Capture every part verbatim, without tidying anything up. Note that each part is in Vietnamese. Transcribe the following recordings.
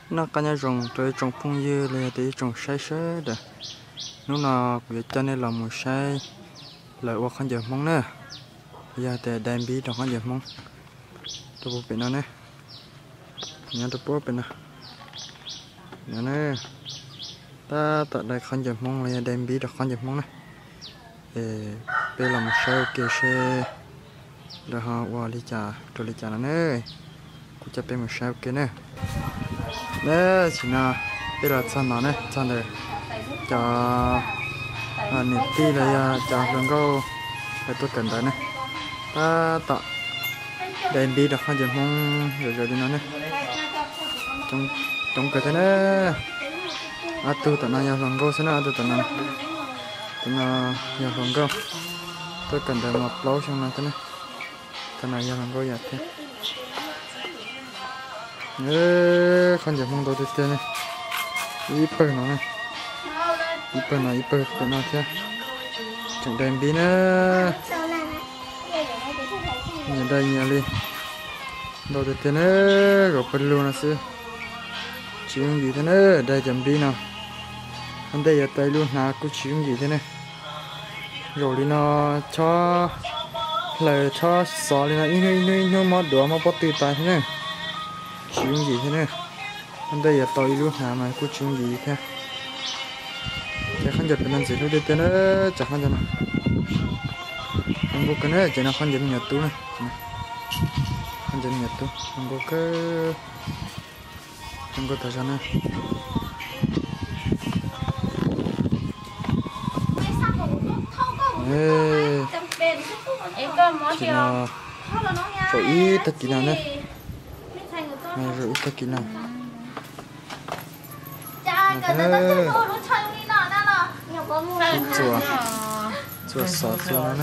nó cái nhà rồng tới trồng phong dưa là tới trồng sai sớ đó nó nào bây cho nên là một sai lại qua khăn giờ mong nè bây giờ để đem bí trong khăn giờ mong tôi buộc bên nó nè nhà tôi buộc bên nó nhà nè ta tại đây khăn giờ mong là đem bí trong khăn giờ mong nè để bây là một sai kia xe rồi họ qua đi trà rồi đi trà nó nè cũng cho bên một sai kia nè đấy chỉ là bây giờ sang nó nè sang đây cho à nếp ti là cho lần câu cái tôi cần đấy nè ta tạo đèn đi được hai giờ mong rồi rồi đi nó nè trong trong cái thế nè à tôi tận này lần câu sẽ là tôi tận này tận này lần câu tôi cần để một lâu trong này thế này tận này lần câu giặt thế 에 간지 몽도 됐네 이뻐 나네 이뻐 나 이뻐 나한테 정된 비네 nhận nhà đi đâu 됐네 rồi bên luôn là sư chuyện gì thế này đây chấm đi nào anh đây ở tay luôn nào có chuyện gì thế này rồi đi nó cho lời cho xỏ đi nó in in in in mót đũa mót bót từ tay thế này chuyện gì thế này anh đây là tôi luôn hả mà có chuyện gì thế chắc khán giả bên anh sẽ nói đến nữa chắc khán giả nào không có cái này chỉ là khán giả nhật tú này khán giả nhật tú không có cái không có thời gian này ê chỉ là phải ít thật kỹ nào này này rồi ít cái kỹ năng chùa chùa sọ chùa nó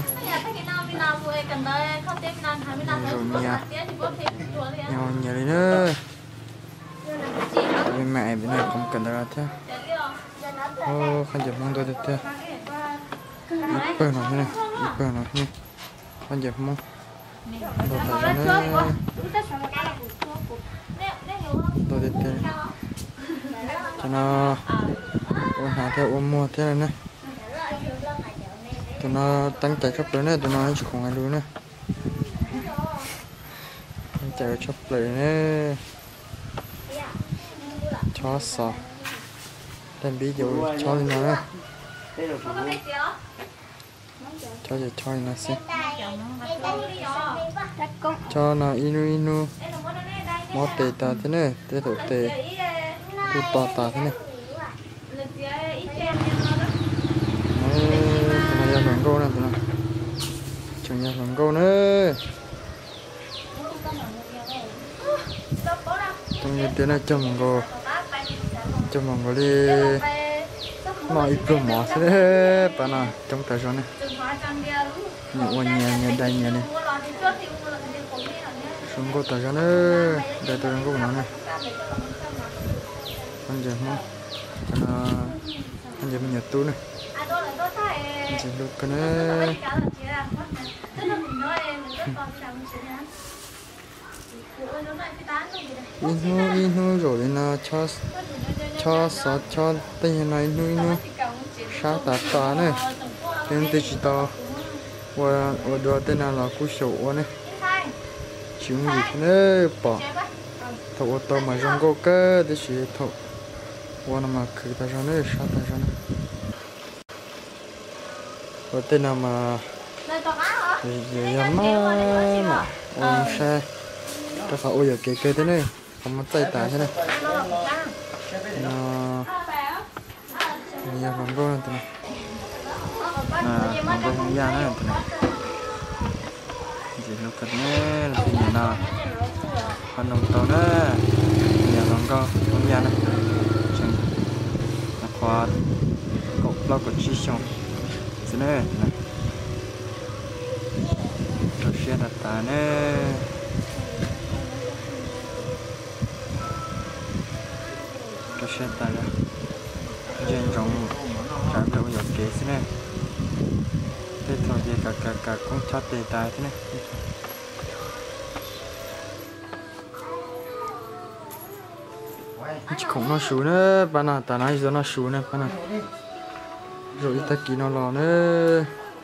rồi nhà nhau nhà đi nữa bên mẹ bên này không cần ra thế ô khăn giặt mông tôi được thế ít bơ nào thế này ít bơ nào thế này khăn giặt mông đồ phải ra nữa tôi đi theo cho nó ôn hạ theo ôn mua thế này nè tụi nó tăng chạy chốc tới nè tụi nó chỉ không ai luôn nè tăng chạy chốc tới nè cho sọ đem bí dụ cho lên nó nè cho giờ cho nó xem cho nó inu inu mót tê ta thế này tê thổ tê tu to ta thế này này là phần câu này tụi nó chẳng là phần câu nữa trong như thế này cho mong câu cho mong câu đi mà ít pro mỏ thế đấy bạn nào trong tài sản này nhiều nhà nhà đây nhà này không có tài sản nữa đây tôi đang có nó này anh giờ không anh giờ mình nhặt túi này anh giờ được cái này inu inu rồi nó cho cho sọ cho tay này inu inu sao tạt tạt này tên tên chỉ to và và đồ tên nào là cú sổ này chuyện gì thế này bỏ thầu ô tô mà trong cô cơ để chỉ thầu qua mà cứ ta cho này sao ta cho này và tên nào mà giờ giờ mà mà ôm xe cho phải ôi giờ kề kề thế này không mất tay tài thế này nó nhà phòng cô này này à phòng cô không gian này này gì lúc cái này là nhà nào con đồng tàu đó nhà lòng co không gian này chẳng là khoa cột lâu cột chi xong thế này này rồi xe đặt ta nè rồi xe ta ra trên rộng trạm đầu dọc kế thế này thế thôi thì cả cả cả cũng chát đề tài thế này chỉ không nó sủi nữa bạn nào ta nói giờ nó sủi nữa bạn nào rồi ta kỹ nó lò nữa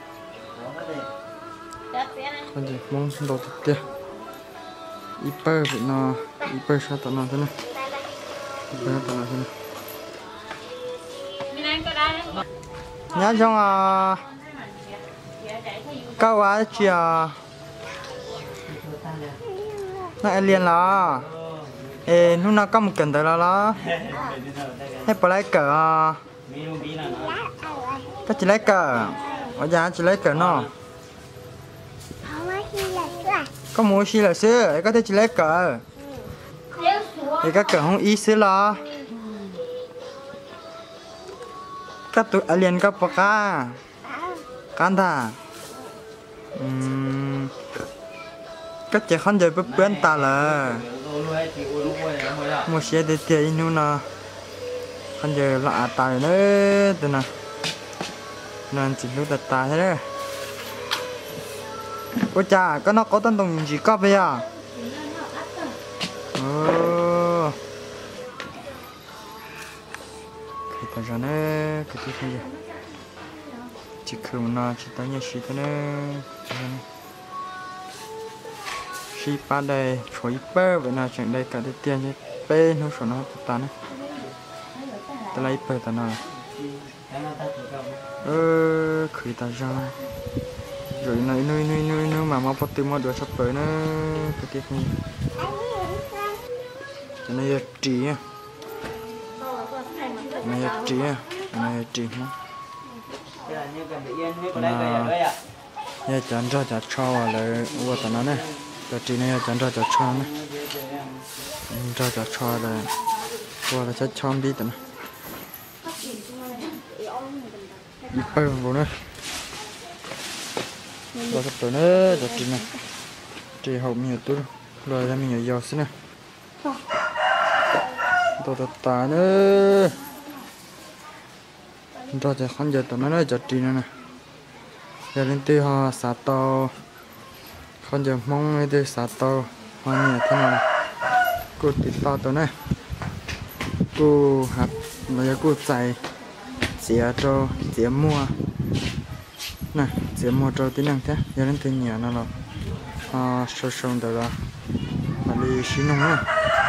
con gì mong đầu tiên ít bơ vậy nó ít bơ sao tao nói thế này ít bơ tao nói thế này nhá trong à cao quá chị à nó liền là ê lúc nào có một cần tới là đó hết bỏ lấy cờ à ta chỉ lấy cờ ở nhà chỉ lấy cờ nó có mua xí là xưa có thể chỉ lấy cờ thì các cờ không ý xứ lo các tụi alien các bậc à can thà các trẻ con giờ bớt bớt ta là mua xe để tiền inu na con giờ lạ tài nữa từ nào nên chỉ lúc đặt tài thế đấy ôi cha cái nó có tên đồng gì có bây à ồ cái ta ra nè cái thứ gì chỉ không nó chỉ tới nhà xí thế nè xí ba đây chối bơ vậy nào chẳng đây cả cái tiền như bê nó số nó tàn này ta lấy bơ ta nào ơ khởi ta ra rồi này nơi nơi nơi nơi mà mau bắt từ mua được sắp tới nữa cái tiếp này cái này trì nha này trì nha này trì nha nhà chán cho chả cho lại qua tận nó này cái trì này chán cho chả cho này cho chả cho là qua là chả cho đi tận đi bay vào nữa rồi sắp tới nữa chả trì này trì hậu nhiều tôi rồi ra mình nhiều giò xí này tôi đặt tài nữa cho chả khăn giờ tụi nó nói chả trì nữa nè giờ lên tiêu họ xả tàu khăn giờ mong lên tiêu xả tàu hoa nhiều thế nào cô tịt to tụi này cô hạt là cô chạy xỉa cho xỉa mua nè xỉa mua cho tí năng thế giờ lên tiêu nhiều nó là à sâu sâu đó là mà đi xí nông nữa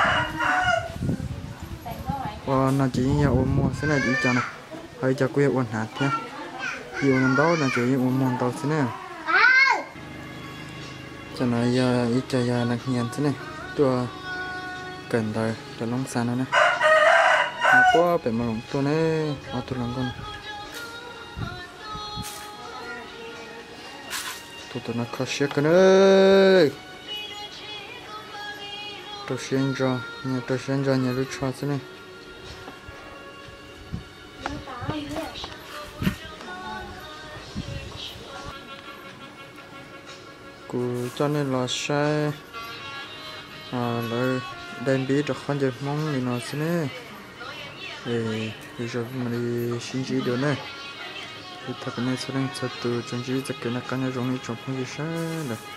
và nó chỉ nhà ôm mua thế này chỉ cho này hơi cho quê ôn hạt nhé nhiều năm đó là chỉ ôm mua tàu thế này cho nó giờ ít cho giờ là hiền thế này tôi cần đời cho lông xanh nữa nè nó có phải mà lông tôi này ở tôi làm con tôi tôi nó khó xếp cái nữa tôi xem cho nhà tôi xem cho nhà tôi cho thế này cho nên là sai à là đem biết được con dẹp mong thì nó sẽ nè để bây giờ mình đi xin chỉ được nè thì thật này sẽ đang từ trong chỉ tất cả các nhà trong này trong không gì sai được